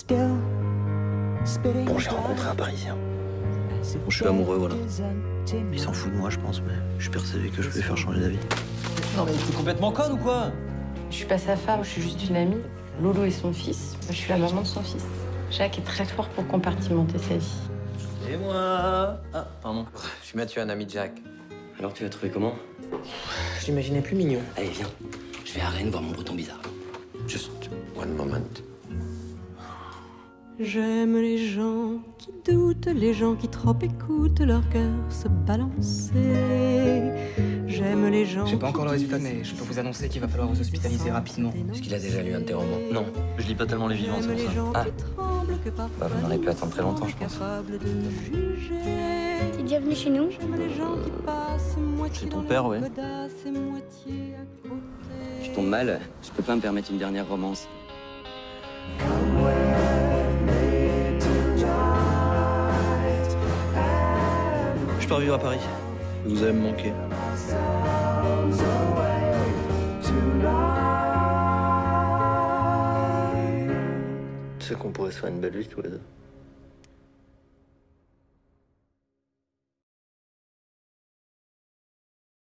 Bon, j'ai rencontré un Parisien. Bon, je suis amoureux, voilà. Il s'en fout de moi, je pense, mais je suis persuadé que je vais lui faire changer d'avis. Non mais t'es complètement conne ou quoi? Je suis pas sa femme, je suis juste une amie. Lolo est son fils, moi, je suis la maman de son fils. Jacques est très fort pour compartimenter sa vie. Et moi? Ah, pardon. Je suis Mathieu, un ami de Jacques. Alors, tu l'as trouvé comment? Je l'imaginais plus mignon. Allez, viens. Je vais à Rennes voir mon breton bizarre. Just one moment. J'aime les gens qui doutent, les gens qui trop écoutent leur cœur se balancer. J'aime les gens. J'ai pas encore le résultat, mais je peux vous annoncer qu'il va falloir vous hospitaliser rapidement. Est-ce qu'il a déjà lu un de tes romans? Non, je lis pas tellement les vivants, c'est pour ça. Ah. Bah, vous n'aurez pu attendre très longtemps, je pense. T'es déjà venu chez nous? Chez ton père, ouais. Je tombe mal, je peux pas me permettre une dernière romance. Je pars vivre à Paris. Vous allez me manquer. Tu sais qu'on pourrait se faire une belle vie tous les deux.